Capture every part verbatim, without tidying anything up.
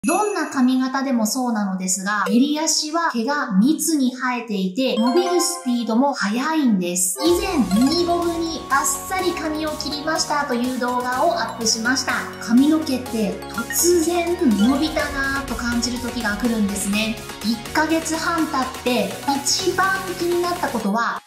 どんな髪型でもそうなのですが、襟足は毛が密に生えていて、伸びるスピードも速いんです。以前、ミニボブにバッサリ髪を切りましたという動画をアップしました。髪の毛って突然伸びたなぁと感じる時が来るんですね。いっかげつはん経って一番気になったことは、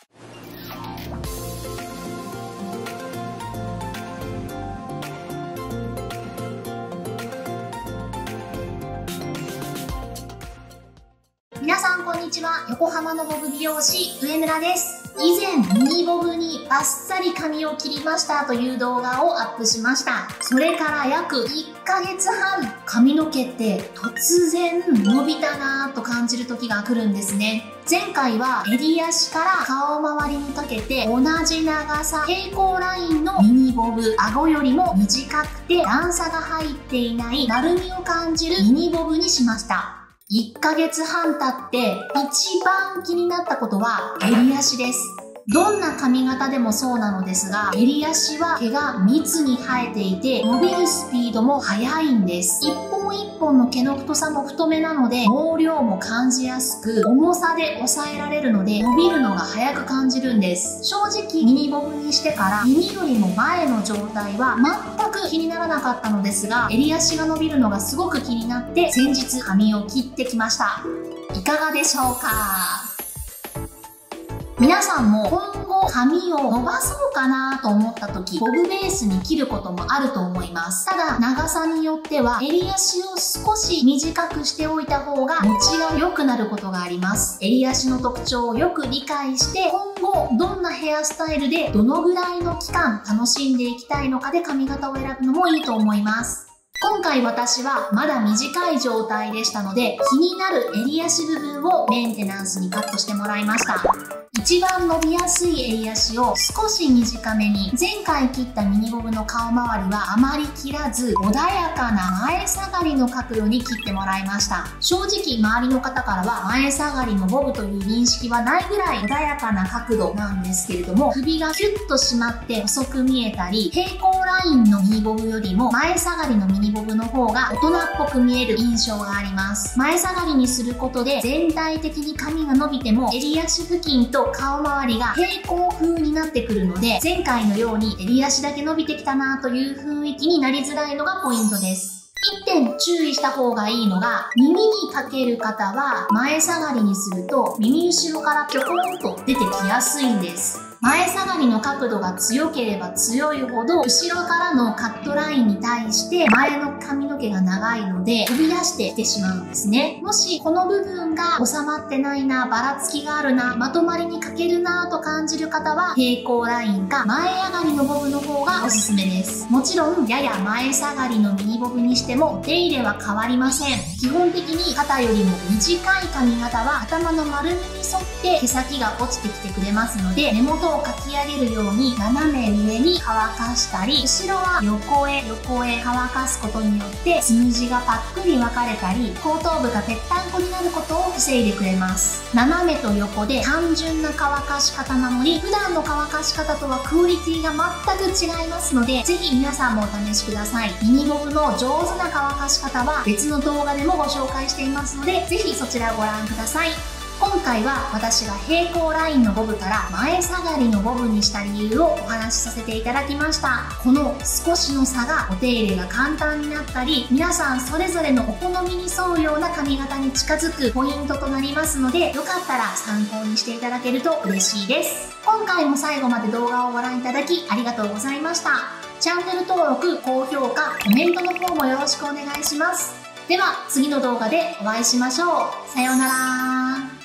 皆さんこんにちは。横浜のボブ美容師、上村です。以前、ミニボブにバッサリ髪を切りましたという動画をアップしました。それから約いっかげつはん、髪の毛って突然伸びたなぁと感じる時が来るんですね。前回は襟足から顔周りにかけて同じ長さ、平行ラインのミニボブ、顎よりも短くて段差が入っていない丸みを感じるミニボブにしました。いっかげつはん経って一番気になったことは襟足です。どんな髪型でもそうなのですが、襟足は毛が密に生えていて伸びるスピードも速いんです。一本一本の毛の太さも太めなので毛量も感じやすく、重さで抑えられるので伸びるのが速く感じるんです。正直ミニボブにしてから耳よりも前の状態は全く気にならなかったのですが、襟足が伸びるのがすごく気になって先日髪を切ってきました。いかがでしょうか？皆さんも今後髪を伸ばそうかなと思った時、ボブベースに切ることもあると思います。ただ長さによっては襟足を少し短くしておいた方が持ちが良くなることがあります。襟足の特徴をよく理解して今後どんなヘアスタイルでどのぐらいの期間楽しんでいきたいのかで髪型を選ぶのもいいと思います。今回私はまだ短い状態でしたので、気になる襟足部分をメンテナンスにカットしてもらいました。一番伸びやすい襟足を少し短めに、前回切ったミニボブの顔周りはあまり切らず、穏やかな前下がりの角度に切ってもらいました。正直周りの方からは前下がりのボブという認識はないぐらい穏やかな角度なんですけれども、首がキュッと締まって細く見えたり、平行ラインのミニボブよりも前下がりのミニボブの方が大人っぽく見える印象があります。前下がりにすることで全体的に髪が伸びても襟足付近と顔周りが平行風になってくるので、前回のように襟足だけ伸びてきたなという雰囲気になりづらいのがポイントです。一点注意した方がいいのが、耳にかける方は前下がりにすると耳後ろからピョコンと出てきやすいんです。前下がりの角度が強ければ強いほど、後ろからのカットラインに対して前の髪の毛が長いので飛び出してきてしまうんですね。もしこの部分が収まってないな、ばらつきがあるな、まとまりに欠けるなと感じる方は、平行ラインか前上がりのボブの方がおすすめです。もちろんやや前下がりのミニボブにしてもお手入れは変わりません。基本的に肩よりも短い髪型は頭の丸みに沿って毛先が落ちてきてくれますので、根元をかき上げるように斜め上に乾かしたり、後ろは横へ横へ乾かすことによってつむじがパックリ分かれたり、後頭部がぺったんこになることを防いでくれます。斜めと横で単純な乾かし方なのに、普段の乾かし方とはクオリティが全く違いますので、ぜひ皆さんもお試しください。ミニボブの上手な乾かし方は別の動画でもご紹介していますので、ぜひそちらをご覧ください。今回は私が平行ラインのボブから前下がりのボブにした理由をお話しさせていただきました。この少しの差がお手入れが簡単になったり、皆さんそれぞれのお好みに沿うような髪型に近づくポイントとなりますので、よかったら参考にしていただけると嬉しいです。今回も最後まで動画をご覧いただきありがとうございました。チャンネル登録、高評価、コメントの方もよろしくお願いします。では次の動画でお会いしましょう。さようなら。